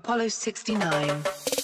Apollo 69.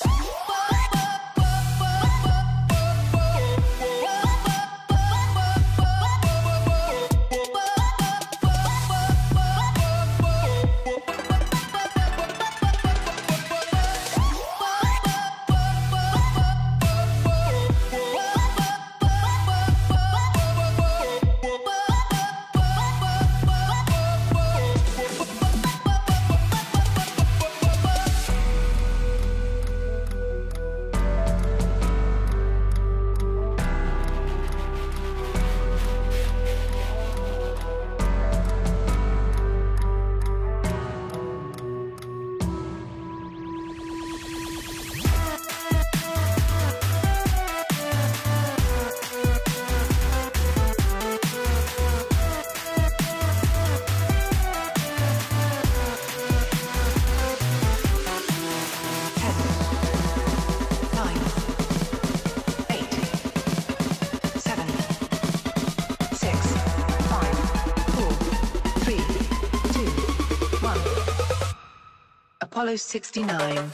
Apollo 69.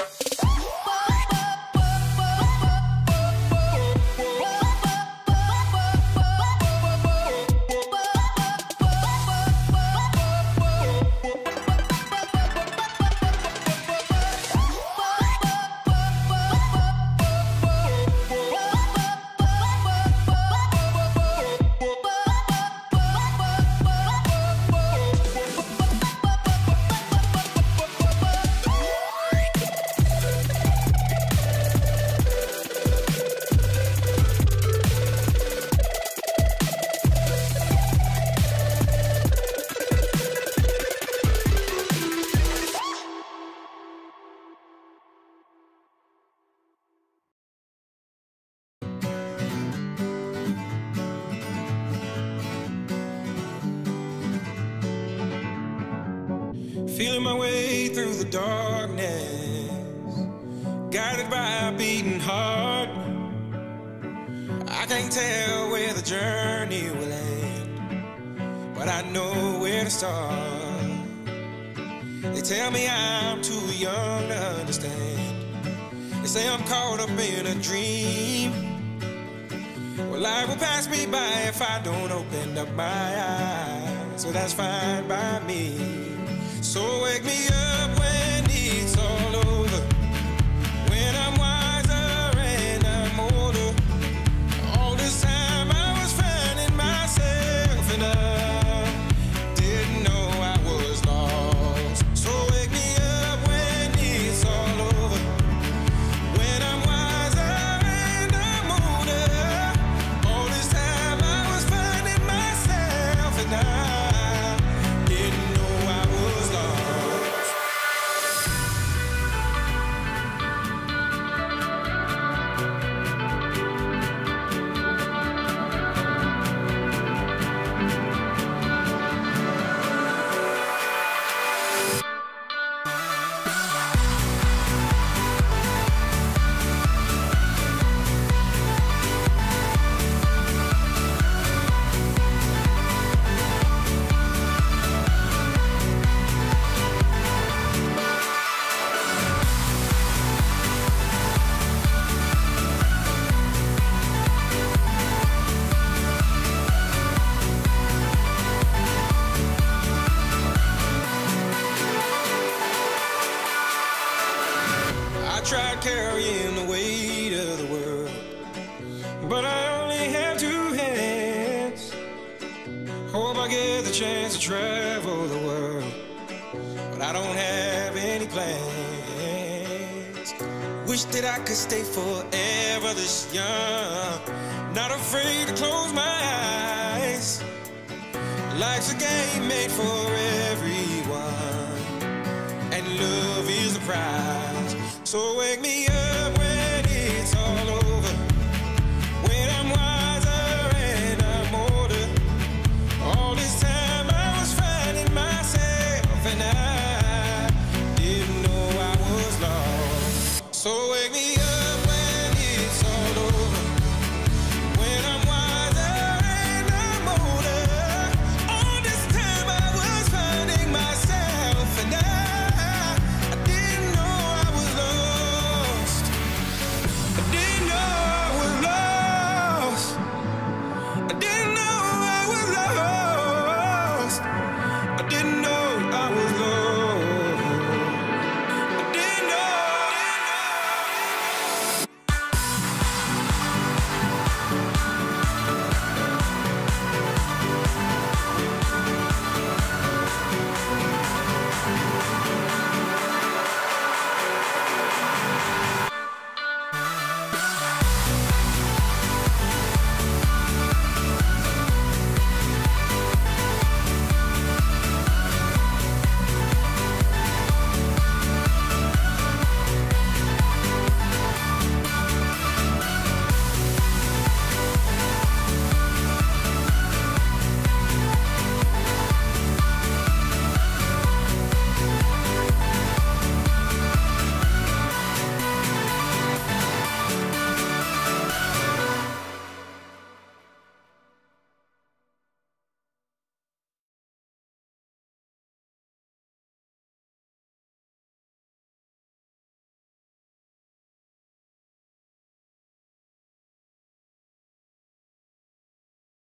Feeling my way through the darkness, guided by a beating heart. I can't tell where the journey will end, but I know where to start. They tell me I'm too young to understand. They say I'm caught up in a dream. Well, life will pass me by if I don't open up my eyes, so that's fine by me. So wake me up when it's all over, when I'm wiser and I'm older. All this time I was finding myself and I didn't know I was lost. So wake me up when it's all over, when I'm wiser and I'm older. All this time I was finding myself and I didn't know I was lost. I tried carrying the weight of the world, but I only have two hands. Hope I get the chance to travel the world, but I don't have any plans. Wish that I could stay forever this young, not afraid to close my eyes. Life's a game made for everyone, and love is the prize. So wake me up